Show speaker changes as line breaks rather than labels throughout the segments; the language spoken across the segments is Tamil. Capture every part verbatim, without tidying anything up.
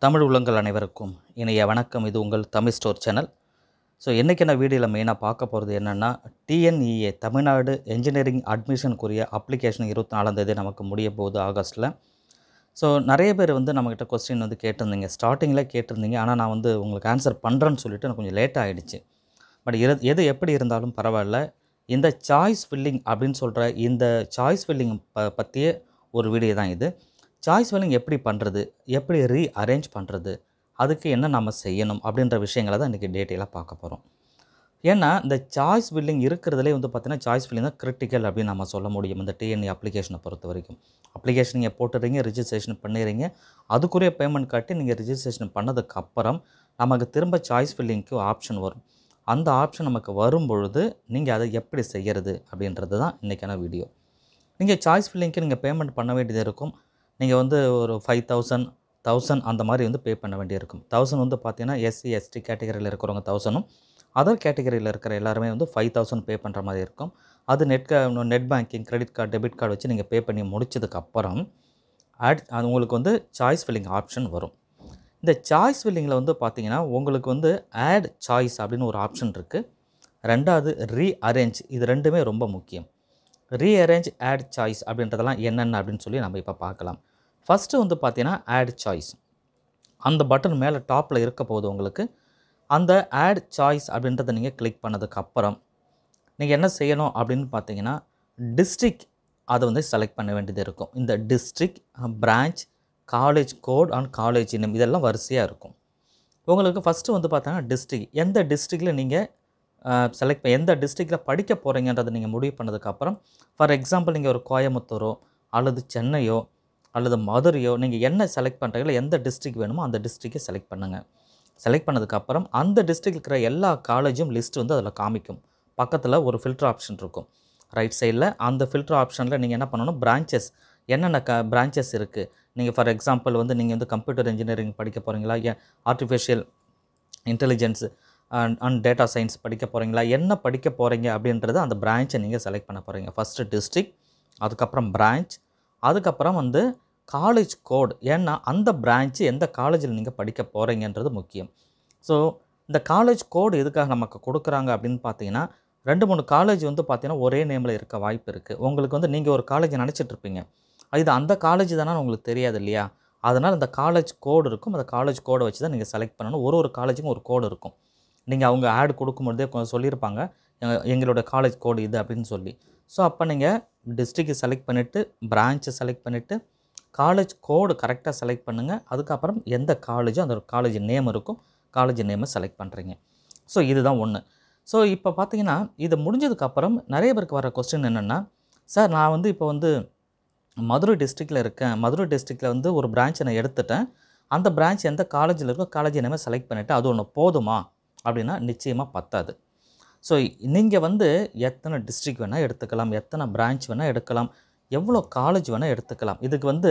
தமிழ் உள்ளங்கள் அனைவருக்கும் இணைய வணக்கம். இது உங்கள் தமிழ் ஸ்டோர் சேனல். ஸோ இன்றைக்கி என்ன வீடியோவில் மெயினாக பார்க்க போகிறது என்னென்னா, டிஎன்இஏ தமிழ்நாடு என்ஜினியரிங் அட்மிஷனுக்குரிய அப்ளிகேஷன் இருபத்தி நாலாம் தேதி நமக்கு முடிய போகுது ஆகஸ்ட்டில். ஸோ நிறைய பேர் வந்து நம்மக்கிட்ட கொஸ்டின் வந்து கேட்டிருந்தீங்க, ஸ்டார்டிங்கில் கேட்டிருந்தீங்க. ஆனால் நான் வந்து உங்களுக்கு ஆன்சர் பண்ணுறேன்னு சொல்லிவிட்டு எனக்கு கொஞ்சம் லேட்டாக ஆகிடுச்சு. பட் இரு எது எப்படி இருந்தாலும் பரவாயில்ல, இந்த சாய்ஸ் ஃபில்லிங் அப்படின்னு சொல்கிற இந்த சாய்ஸ் ஃபில்லிங் ப பற்றிய ஒரு வீடியோ தான் இது. சாய்ஸ் ஃபில்லிங் எப்படி பண்ணுறது, எப்படி ரீ அரேஞ்ச் பண்ணுறது, அதுக்கு என்ன நம்ம செய்யணும் அப்படின்ற விஷயங்களை தான் இன்றைக்கி டீட்டெயிலாக பார்க்க போகிறோம். ஏன்னா இந்த சாய்ஸ் ஃபில்லிங் இருக்கிறதுலே வந்து பார்த்திங்கன்னா சாய்ஸ் ஃபில்லிங் தான் கிரிட்டிக்கல் அப்படின்னு நம்ம சொல்ல முடியும். இந்த டிஎன்இ அப்ளிகேஷனை பொறுத்த வரைக்கும் அப்ளிகேஷன் நீங்கள் போட்டுறீங்க, ரிஜிஸ்ட்ரேஷன் பண்ணிடுறீங்க, அதுக்குரிய பேமெண்ட் கட்டி நீங்கள் ரிஜிஸ்ட்ரேஷன் பண்ணதுக்கப்புறம் நமக்கு திரும்ப சாய்ஸ் ஃபில்லிங்க்கு ஆப்ஷன் வரும். அந்த ஆப்ஷன் நமக்கு வரும் பொழுது நீங்கள் அதை எப்படி செய்கிறது அப்படின்றது தான் இன்றைக்கான வீடியோ. நீங்கள் சாய்ஸ் ஃபில்லிங்க்கு நீங்கள் பேமெண்ட் பண்ண வேண்டியது இருக்கும். நீங்கள் வந்து ஒரு ஃபைவ் தௌசண்ட் தௌசண்ட் அந்த மாதிரி வந்து பே பண்ண வேண்டியிருக்கும். தௌசண்ட் வந்து பார்த்தீங்கன்னா எஸ்சி எஸ்டி கேட்டகரியில் இருக்கிறவங்க தௌசண்டும், அதர் கேட்டகரியில் இருக்கிற எல்லாருமே வந்து ஃபைவ் தௌசண்ட் பே பண்ணுற மாதிரி இருக்கும். அது net net banking, credit card, debit card வச்சு நீங்கள் பே பண்ணி முடிச்சதுக்கப்புறம் ஆட் அது உங்களுக்கு வந்து சாய்ஸ் ஃபில்லிங் ஆப்ஷன் வரும். இந்த சாய்ஸ் ஃபில்லிங்கில் வந்து பார்த்தீங்கன்னா உங்களுக்கு வந்து ஆட் சாய்ஸ் அப்படின்னு ஒரு ஆப்ஷன் இருக்குது. ரெண்டாவது ரீ அரேஞ்ச், இது ரெண்டுமே ரொம்ப முக்கியம். ரீஅரேஞ்ச், ஆட் சாய்ஸ் அப்படின்றதெல்லாம் என்னென்ன அப்படின்னு சொல்லி நம்ம இப்போ பார்க்கலாம். ஃபஸ்ட்டு வந்து பார்த்தீங்கன்னா ஆட் சாய்ஸ், அந்த பட்டன் மேலே டாப்பில் இருக்க போகுது உங்களுக்கு. அந்த ஆட் சாய்ஸ் அப்படின்றத நீங்கள் கிளிக் பண்ணதுக்கப்புறம் நீங்கள் என்ன செய்யணும் அப்படின்னு பார்த்தீங்கன்னா, டிஸ்ட்ரிக்ட் அதை வந்து செலக்ட் பண்ண வேண்டியது இருக்கும். இந்த district, branch, college code and college name இதெல்லாம் வரிசையாக இருக்கும். உங்களுக்கு ஃபஸ்ட்டு வந்து பார்த்தீங்கன்னா டிஸ்ட்ரிக்ட், எந்த டிஸ்ட்ரிக்டில் நீங்கள் செலக்ட் எந்த டிஸ்ட்ரிக்டில் படிக்க போகிறீங்கன்றதை நீங்கள் முடிவு பண்ணதுக்கப்புறம், ஃபார் எக்ஸாம்பிள் நீங்கள் ஒரு கோயம்புத்தூரோ அல்லது சென்னையோ அல்லது மதுரையோ நீங்கள் என்ன செலக்ட் பண்ணுறீங்களோ, எந்த டிஸ்ட்ரிக்ட் வேணுமோ அந்த டிஸ்ட்ரிக்டை செலக்ட் பண்ணுங்கள். செலக்ட் பண்ணதுக்கப்புறம் அந்த டிஸ்ட்ரிக்டில் இருக்கிற எல்லா காலேஜும் லிஸ்ட் வந்து அதில் காமிக்கும். பக்கத்தில் ஒரு ஃபில்டர் ஆப்ஷன் இருக்கும் ரைட் சைடில். அந்த ஃபில்டர் ஆப்ஷனில் நீங்கள் என்ன பண்ணணும், பிரான்ச்சஸ் என்னென்ன க பிரான்ச்சஸ் இருக்குது. நீங்கள் ஃபார் எக்ஸாம்பிள் வந்து நீங்கள் வந்து கம்ப்யூட்டர் இன்ஜினியரிங் படிக்க போகிறீங்களா, ஏன் artificial intelligence and and data science படிக்க போகிறீங்களா, என்ன படிக்க போகிறீங்க அப்படின்றத அந்த பிரான்ச்சை நீங்கள் செலக்ட் பண்ண போகிறீங்க. ஃபஸ்ட்டு டிஸ்ட்ரிக்ட், அதுக்கப்புறம் பிரான்ச், அதுக்கப்புறம் வந்து காலேஜ் கோட். ஏன்னா அந்த பிரான்ச்சு எந்த காலேஜில் நீங்கள் படிக்க போகிறீங்கன்றது முக்கியம். ஸோ இந்த காலேஜ் கோடு எதுக்காக நமக்கு கொடுக்குறாங்க அப்படின்னு பார்த்தீங்கன்னா, ரெண்டு மூணு காலேஜ் வந்து பார்த்தீங்கன்னா ஒரே நேமில் இருக்க வாய்ப்பு இருக்குது. உங்களுக்கு வந்து நீங்கள் ஒரு காலேஜ் நினச்சிட்ருப்பீங்க, இது அந்த காலேஜ் தானே உங்களுக்கு தெரியாது இல்லையா. அதனால் இந்த காலேஜ் கோடு இருக்கும். அந்த காலேஜ் கோடை வச்சு தான் நீங்கள் செலக்ட் பண்ணணும். ஒரு ஒரு காலேஜுக்கும் ஒரு கோடு இருக்கும். நீங்கள் அவங்க ஆட் கொடுக்கும்போதே கொஞ்சம் சொல்லியிருப்பாங்க, எங்களோட காலேஜ் கோடு இது அப்படின்னு சொல்லி. ஸோ அப்போ நீங்கள் டிஸ்ட்ரிக்ட் செலக்ட் பண்ணிவிட்டு, பிரான்ச்சை செலக்ட் பண்ணிவிட்டு, காலேஜ் கோடு கரெக்டாக செலக்ட் பண்ணுங்கள். அதுக்கப்புறம் எந்த காலேஜோ அந்த காலேஜ் நேம் இருக்கும், காலேஜ் நேமை செலக்ட் பண்ணுறீங்க. ஸோ இதுதான் ஒன்று. ஸோ இப்போ பார்த்தீங்கன்னா இது முடிஞ்சதுக்கப்புறம் நிறைய பேருக்கு வர கொஸ்டின் என்னென்னா, சார் நான் வந்து இப்போ வந்து மதுரை டிஸ்ட்ரிக்டில் இருக்கேன், மதுரை டிஸ்ட்ரிக்டில் வந்து ஒரு பிரான்ச்சை நான் எடுத்துட்டேன், அந்த பிரான்ச் எந்த காலேஜில் இருக்கோ காலேஜ் நேமை செலக்ட் பண்ணிவிட்டு அது ஒன்று போதுமா அப்படின்னா நிச்சயமாக பத்தாது. ஸோ நீங்கள் வந்து எத்தனை டிஸ்ட்ரிக்ட் வேணால் எடுத்துக்கலாம், எத்தனை பிரான்ச் வேணால் எடுக்கலாம், எவ்வளோ காலேஜ் வேணால் எடுத்துக்கலாம். இதுக்கு வந்து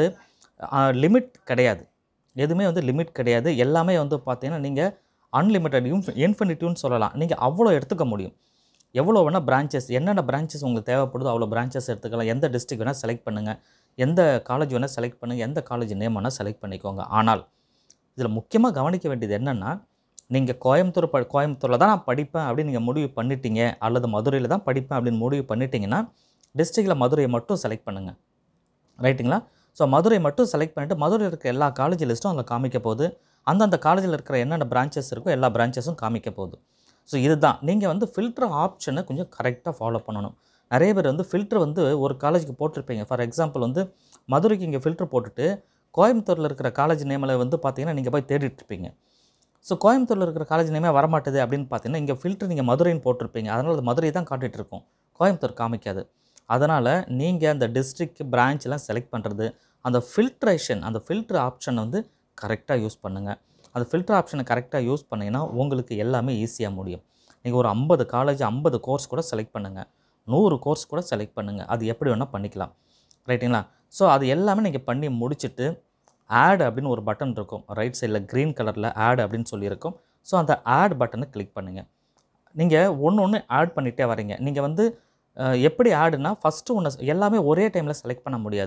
லிமிட் கிடையாது, எதுவுமே வந்து லிமிட் கிடையாது. எல்லாமே வந்து பார்த்தீங்கன்னா நீங்கள் அன்லிமிட்டட் இன்ஃபி இன்ஃபினிட்டிவ்னு சொல்லலாம். நீங்கள் அவ்வளோ எடுத்துக்க முடியும். எவ்வளோ வேணால் பிரான்ச்சஸ், என்னென்ன பிரான்ச்சஸ் உங்களுக்கு தேவைப்படுதோ அவ்வளோ பிரான்ச்சஸ் எடுத்துக்கலாம். எந்த டிஸ்ட்ரிக்ட் வேணால் செலக்ட் பண்ணுங்கள், எந்த காலேஜ் வேணால் செலக்ட் பண்ணுங்கள், எந்த காலேஜ் நேம் வேணால் செலக்ட் பண்ணிக்கோங்க. ஆனால் இதில் முக்கியமாக கவனிக்க வேண்டியது என்னென்னா, நீங்கள் கோயம்புத்தூர் ப கோயம்புத்தூரில் தான் நான் படிப்பேன் அப்படின்னு நீங்கள் முடிவு பண்ணிட்டீங்க, அல்லது மதுரையில் தான் படிப்பேன் அப்படின்னு முடிவு பண்ணிட்டீங்கன்னா டிஸ்ட்ரிக்டில் மதுரையை மட்டும் செலக்ட் பண்ணுங்கள். ரைட்டுங்களா? ஸோ மதுரை மட்டும் செலக்ட் பண்ணிவிட்டு மதுரையில் இருக்கிற எல்லா காலேஜ் லிஸ்ட்டும் அதில் காமிக்க போகுது. அந்தந்த காலேஜில் இருக்கிற என்னென்ன பிரான்ச்சஸ் இருக்கோ எல்லா பிரான்ச்சஸும் காமிக்க போகுது. ஸோ இதுதான் நீங்கள் வந்து ஃபில்டர் ஆப்ஷனை கொஞ்சம் கரெக்டாக ஃபாலோ பண்ணணும். நிறைய பேர் வந்து ஃபில்டர் வந்து ஒரு காலேஜுக்கு போட்டிருப்பீங்க. ஃபார் எக்ஸாம்பிள் வந்து மதுரைக்கு இங்கே ஃபில்டர் போட்டுட்டு கோயம்புத்தூரில் இருக்கிற காலேஜ் நேமில் வந்து பார்த்தீங்கன்னா நீங்கள் போய் தேடிட்டுருப்பீங்க. ஸோ கோயம்புத்தூரில் இருக்கிற காலேஜ் நேமே வரமாட்டுது அப்படின்னு பார்த்தீங்கன்னா, இங்கே ஃபில்டர் நீங்கள் மதுரைன்னு போட்டிருப்பீங்க, அதனால் அது மதுரை தான் காட்டிகிட்டு இருக்கும், கோயம்புத்தூர் காமிக்காது. அதனால் நீங்கள் அந்த டிஸ்ட்ரிக்ட் பிரான்ச்லாம் செலக்ட் பண்ணுறது, அந்த ஃபில்ட்ரேஷன், அந்த ஃபில்டர் ஆப்ஷனை வந்து கரெக்டாக யூஸ் பண்ணுங்கள். அந்த ஃபில்டர் ஆப்ஷனை கரெக்டாக யூஸ் பண்ணிங்கன்னா உங்களுக்கு எல்லாமே ஈஸியாக முடியும். நீங்கள் ஒரு ஐம்பது காலேஜ் ஐம்பது கோர்ஸ் கூட செலக்ட் பண்ணுங்கள், நூறு கோர்ஸ் கூட செலக்ட் பண்ணுங்கள், அது எப்படி வேணால் பண்ணிக்கலாம். ரைட்டுங்களா? ஸோ அது எல்லாமே நீங்கள் பண்ணி முடிச்சுட்டு ஆட் அப்படின்னு ஒரு பட்டன் இருக்கும் ரைட் சைடில், க்ரீன் கலரில் ஆட் அப்படின்னு சொல்லியிருக்கும். ஸோ அந்த ஆட் பட்டனை கிளிக் பண்ணுங்கள். நீங்கள் ஒன்று ஒன்று ஆட் பண்ணிகிட்டே வரீங்க. நீங்கள் வந்து எப்படி ஆடுனா, ஃபஸ்ட்டு ஒன்று எல்லாமே ஒரே டைமில் செலக்ட் பண்ண முடியாது.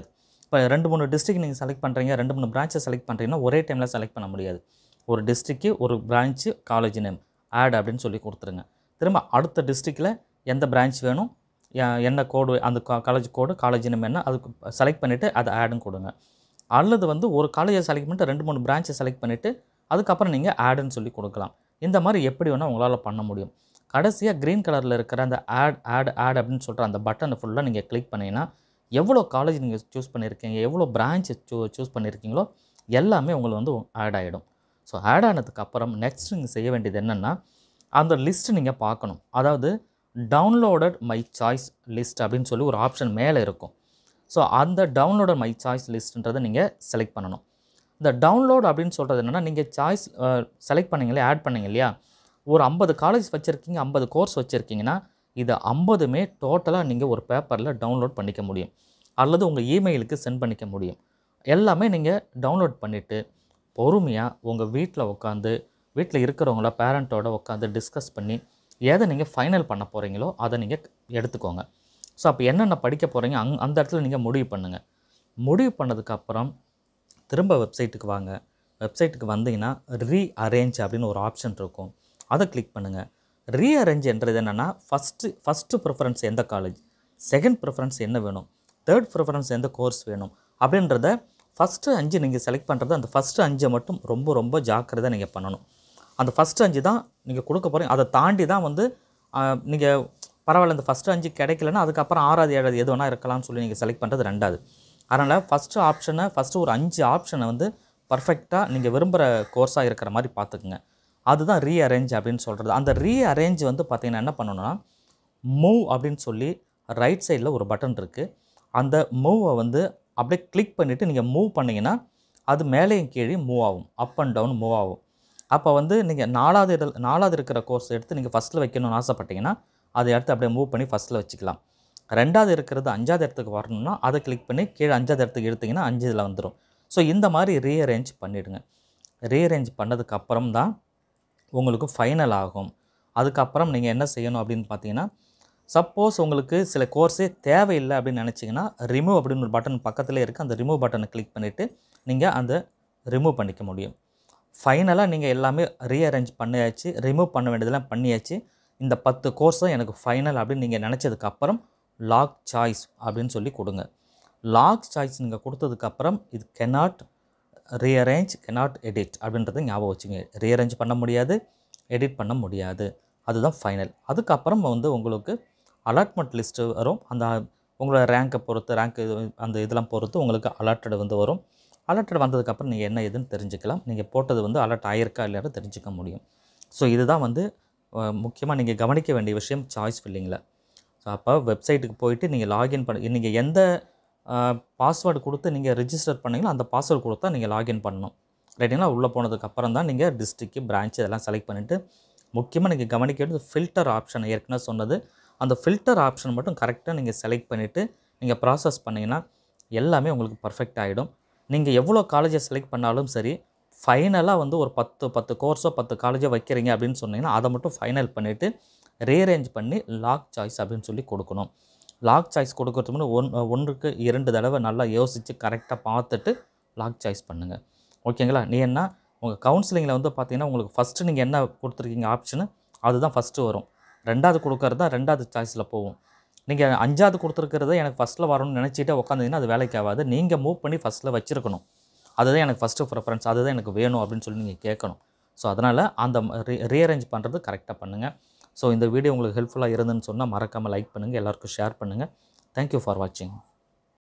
இப்போ ரெண்டு மூணு டிஸ்ட்ரிக்ட் நீங்கள் செலக்ட் பண்ணுறீங்க, ரெண்டு மூணு பிரான்ச்சை செலக்ட் பண்ணுறீங்கன்னா ஒரே டைமில் செலக்ட் பண்ண முடியாது. ஒரு டிஸ்ட்ரிக்கு ஒரு பிரான்ச்சு காலேஜ் நேம் ஆட் அப்படின்னு சொல்லி கொடுத்துருங்க. திரும்ப அடுத்த டிஸ்ட்ரிக்டில் எந்த பிரான்ச் வேணும், என்ன கோடு, அந்த காலேஜ் கோடு, காலேஜ் நேம் என்ன, அதுக்கு செலக்ட் பண்ணிவிட்டு அதை ஆடுன்னு கொடுங்க. அல்லது வந்து ஒரு காலேஜை செலக்ட் பண்ணிட்டு ரெண்டு மூணு பிரான்ச்சை செலக்ட் பண்ணிவிட்டு அதுக்கப்புறம் நீங்கள் ஆடுன்னு சொல்லி கொடுக்கலாம். இந்த மாதிரி எப்படி வேணால் உங்களால் பண்ண முடியும். கடைசியாக க்ரீன் கலரில் இருக்கிற அந்த ஆட் ஆட் ஆட் அப்படின்னு சொல்கிற அந்த பட்டனை ஃபுல்லாக நீங்கள் கிளிக் பண்ணிங்கன்னா எவ்வளோ காலேஜ் நீங்கள் சூஸ் பண்ணியிருக்கீங்க, எவ்வளோ பிரான்ச் சூ சூஸ் பண்ணியிருக்கீங்களோ எல்லாமே உங்களுக்கு வந்து ஆட் ஆகிடும். ஸோ ஆட் ஆனதுக்கப்புறம் நெக்ஸ்ட் நீங்கள் செய்ய வேண்டியது என்னென்னா, அந்த லிஸ்ட்டு நீங்கள் பார்க்கணும். அதாவது டவுன்லோடட் மை சாய்ஸ் லிஸ்ட் அப்படின்னு சொல்லி ஒரு ஆப்ஷன் மேலே இருக்கும். ஸோ அந்த டவுன்லோடட் மை சாய்ஸ் லிஸ்ட்டுன்றதை நீங்கள் செலக்ட் பண்ணணும். இந்த டவுன்லோட் அப்படின்னு சொல்கிறது என்னென்னா, நீங்கள் சாய்ஸ் செலக்ட் பண்ணிங்களே, ஆட் பண்ணிங்க இல்லையா, ஒரு ஐம்பது காலேஜ் வச்சுருக்கீங்க, ஐம்பது கோர்ஸ் வச்சுருக்கீங்கன்னா இது ஐம்பதுமே டோட்டலாக நீங்கள் ஒரு பேப்பரில் டவுன்லோட் பண்ணிக்க முடியும், அல்லது உங்கள் இமெயிலுக்கு சென்ட் பண்ணிக்க முடியும். எல்லாமே நீங்கள் டவுன்லோட் பண்ணிவிட்டு பொறுமையாக உங்கள் வீட்டில் உட்காந்து, வீட்டில் இருக்கிறவங்கள பேரண்ட்டோட உட்காந்து டிஸ்கஸ் பண்ணி எதை நீங்கள் ஃபைனல் பண்ண போகிறீங்களோ அதை நீங்கள் எடுத்துக்கோங்க. ஸோ அப்போ என்னென்ன படிக்க போகிறீங்க அங் அந்த இடத்துல நீங்கள் முடிவு பண்ணுங்கள். முடிவு பண்ணதுக்கப்புறம் திரும்ப வெப்சைட்டுக்கு வாங்க. வெப்சைட்டுக்கு வந்தீங்கன்னா ரீ அரேஞ்ச் அப்படின்னு ஒரு ஆப்ஷன் இருக்கும், அதை கிளிக் பண்ணுங்கள். ரீ அரேஞ்ச் என்றது என்னென்னா, ஃபஸ்ட்டு ஃபஸ்ட்டு ப்ரிஃபரன்ஸ் எந்த காலேஜ், செகண்ட் ப்ரிஃபரன்ஸ் என்ன வேணும், தேர்ட் ப்ரிஃபரன்ஸ் எந்த கோர்ஸ் வேணும் அப்படின்றத ஃபஸ்ட்டு அஞ்சு நீங்கள் செலக்ட் பண்ணுறது. அந்த ஃபஸ்ட்டு அஞ்சை மட்டும் ரொம்ப ரொம்ப ஜாக்கிரதை நீங்கள் பண்ணணும். அந்த ஃபஸ்ட்டு அஞ்சு தான் நீங்கள் கொடுக்க போகிறீங்க. அதை தாண்டி தான் வந்து நீங்கள் பரவாயில்ல இந்த ஃபஸ்ட்டு அஞ்சு கிடைக்கலன்னா அதுக்கப்புறம் ஆறாவது ஏழாவது எது வேணால் இருக்கலாம்னு சொல்லி நீங்கள் செலக்ட் பண்ணுறது ரெண்டாவது. அதனால் ஃபஸ்ட்டு ஆப்ஷனை ஃபஸ்ட்டு ஒரு அஞ்சு ஆப்ஷனை வந்து பர்ஃபெக்டாக நீங்கள் விரும்புகிற கோர்ஸாக இருக்கிற மாதிரி பார்த்துக்குங்க. அதுதான் ரீ அரேஞ்ச் அப்படின்னு சொல்கிறது. அந்த ரீ அரேஞ்ச் வந்து பார்த்திங்கன்னா என்ன பண்ணணும்னா, மூவ் அப்படின்னு சொல்லி ரைட் சைடில் ஒரு பட்டன் இருக்குது. அந்த மூவை வந்து அப்படியே கிளிக் பண்ணிவிட்டு நீங்கள் மூவ் பண்ணிங்கன்னா அது மேலேயும் கீழே மூவ் ஆகும், அப் அண்ட் டவுன் மூவ் ஆகும். அப்போ வந்து நீங்கள் நாலாவது இட நாலாவது இருக்கிற கோர்ஸ் எடுத்து நீங்கள் ஃபஸ்ட்டில் வைக்கணும்னு ஆசைப்பட்டீங்கன்னா அதை எடுத்து அப்படியே மூவ் பண்ணி ஃபஸ்ட்டில் வச்சுக்கலாம். ரெண்டாவது இருக்கிறது அஞ்சாவது இடத்துக்கு வரணும்னா அதை கிளிக் பண்ணி கீழே அஞ்சாவது இடத்துக்கு எடுத்திங்கன்னா அஞ்சு இதில் வந்துடும். ஸோ இந்த மாதிரி ரீஅரேஞ்ச் பண்ணிவிடுங்க. ரீஅரேஞ்ச் பண்ணதுக்கப்புறம் தான் உங்களுக்கு ஃபைனல் ஆகும். அதுக்கப்புறம் நீங்கள் என்ன செய்யணும் அப்படின்னு பார்த்தீங்கன்னா, சப்போஸ் உங்களுக்கு சில கோர்ஸே தேவையில்லை அப்படின்னு நினச்சிங்கன்னா ரிமூவ் அப்படின்னு ஒரு பட்டன் பக்கத்துலேயே இருக்குது, அந்த ரிமூவ் பட்டனை கிளிக் பண்ணிவிட்டு நீங்கள் அந்த ரிமூவ் பண்ணிக்க முடியும். ஃபைனலாக நீங்கள் எல்லாமே ரீஅரேஞ்ச் பண்ணியாச்சு, ரிமூவ் பண்ண வேண்டியதெல்லாம் பண்ணியாச்சு. இந்த பத்து கோர்ஸும் எனக்கு ஃபைனல் அப்படின்னு நீங்கள் நினச்சதுக்கப்புறம் லாக் சாய்ஸ் அப்படின்னு சொல்லி கொடுங்க. லாக் சாய்ஸ் நீங்கள் கொடுத்ததுக்கப்புறம் இது கெனாட் ரீஅரேஞ்ச், கெனாட் எடிட் அப்படின்றத ஞாபகம் வச்சுங்க. ரீஅரேஞ்ச் பண்ண முடியாது, எடிட் பண்ண முடியாது, அதுதான் ஃபைனல். அதுக்கப்புறம் வந்து உங்களுக்கு அலாட்மெண்ட் லிஸ்ட்டு வரும். அந்த உங்களோட ரேங்கை பொறுத்து, ரேங்க் அந்த இதெல்லாம் பொறுத்து உங்களுக்கு அலாட்டட் வந்து வரும். அலாட்டட் வந்ததுக்கப்புறம் நீங்கள் என்ன எதுன்னு தெரிஞ்சுக்கலாம். நீங்கள் போட்டது வந்து அலாட் ஆகிருக்கா இல்லையான்னு தெரிஞ்சுக்க முடியும். ஸோ இதுதான் வந்து முக்கியமாக நீங்கள் கவனிக்க வேண்டிய விஷயம் சாய்ஸ் ஃபில்லிங்கில். ஸோ அப்போ வெப்சைட்டுக்கு போயிட்டு நீங்கள் லாகின் பண்ண, நீங்கள் எந்த பாஸ்வேர்டு கொடுத்து நீங்கள் ரிஜிஸ்டர் பண்ணீங்களோ அந்த பாஸ்வேர்டு கொடுத்தா நீங்கள் லாகின் பண்ணணும். ரைட்டுங்களா? உள்ளே போனதுக்கப்புறம் தான் நீங்கள் டிஸ்ட்ரிக்ட், பிரான்ச் இதெல்லாம் செலக்ட் பண்ணிவிட்டு முக்கியமாக நீங்கள் கவனிக்க வேண்டியது ஃபில்டர் ஆப்ஷன். ஏற்கனவே சொன்னது, அந்த ஃபில்டர் ஆப்ஷன் மட்டும் கரெக்டாக நீங்கள் செலக்ட் பண்ணிவிட்டு நீங்கள் ப்ராசஸ் பண்ணிங்கன்னா எல்லாமே உங்களுக்கு பர்ஃபெக்ட் ஆகிடும். நீங்கள் எவ்வளோ காலேஜை செலக்ட் பண்ணாலும் சரி, ஃபைனலாக வந்து ஒரு பத்து பத்து கோர்ஸோ பத்து காலேஜோ வைக்கிறீங்க அப்படின்னு சொன்னீங்கன்னா அதை மட்டும் ஃபைனல் பண்ணிவிட்டு ரீஅரேஞ்ச் பண்ணி லாக் சாய்ஸ் அப்படின்னு சொல்லி கொடுக்கணும். லாக் சாய்ஸ் கொடுக்கறதுக்கு முன்னாடி ஒன் ஒன்றுக்கு இரண்டு தடவை நல்லா யோசித்து கரெக்டாக பார்த்துட்டு லாக் சாய்ஸ் பண்ணுங்கள். ஓகேங்களா? நீ என்ன உங்கள் கவுன்சிலிங்கில் வந்து பார்த்தீங்கன்னா உங்களுக்கு ஃபஸ்ட்டு நீங்கள் என்ன கொடுத்துருக்கீங்க ஆப்ஷனு அதுதான் ஃபஸ்ட்டு வரும். ரெண்டாவது கொடுக்கறது தான் ரெண்டாவது சாய்ஸில் போகும். நீங்கள் அஞ்சாவது கொடுத்துருக்கிறத எனக்கு ஃபஸ்ட்டில் வரணும்னு நினச்சிட்டே உட்காந்திங்கன்னா அது வேலைக்கு ஆகாது. நீங்கள் மூவ் பண்ணி ஃபஸ்ட்டில் வச்சுருக்கணும். அதுதான் எனக்கு ஃபஸ்ட்டு ப்ரிஃபரன்ஸ், அதுதான் எனக்கு வேணும் அப்படின்னு சொல்லி நீங்கள் கேட்கணும். ஸோ அதனால் அந்த ரீ ரீஅரேஞ்ச் பண்ணுறது கரெக்டாக பண்ணுங்கள். ஸோ இந்த வீடியோ உங்களுக்கு ஹெல்ப்ஃபுல்லாக இருந்துன்னு சொன்னால் மறக்காமல் லைக் பண்ணுங்கள், எல்லாருக்கும் ஷேர் பண்ணுங்கள். தேங்க்யூ ஃபார் வாட்சிங்.